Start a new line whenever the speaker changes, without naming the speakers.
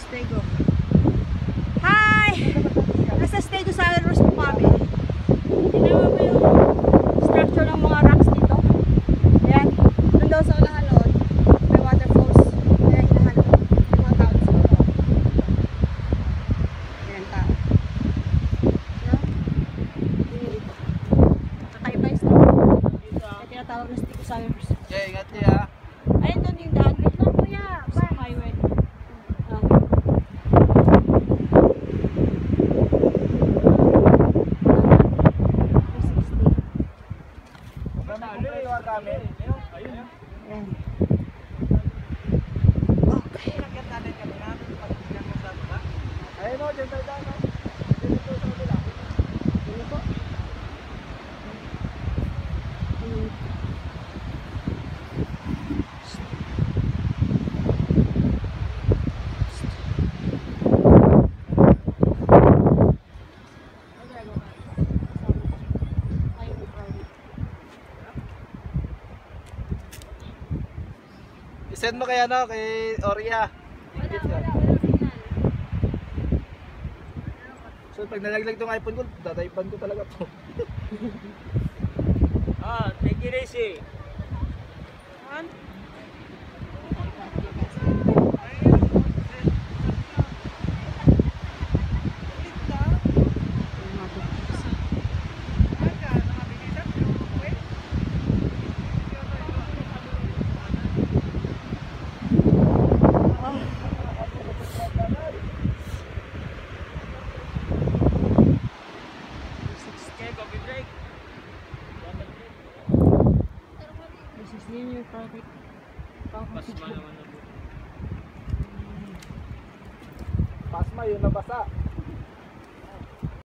Stego. Hi! Nasa Stego sa Alros po kami. Tinawa mo yung structure ng mga rocks dito. Ayan. Doon daw sa unahan noon. May waterfalls. Kaya hinahanap. Yung mga tao sa baba. Ayan tao. Ayan. Kakaiba yung structure. Kaya tinatawag na Stego sa Alros.
Yeah, ingat niya.
Ayun doon yung daan. Wait lang kuya. Sa highway. Ayan. Okay.
Ayun o, dyan tayo daan o. Dito sa kabila.
Ano po?
I-send mo kay ano, kay Oria. So pag nalaglag tong iPhone ko, tataypan ko talaga po.
Take it easy. Okay, coffee break.
This is linear traffic.
Pasma naman na po.
Pasma yun nabasa.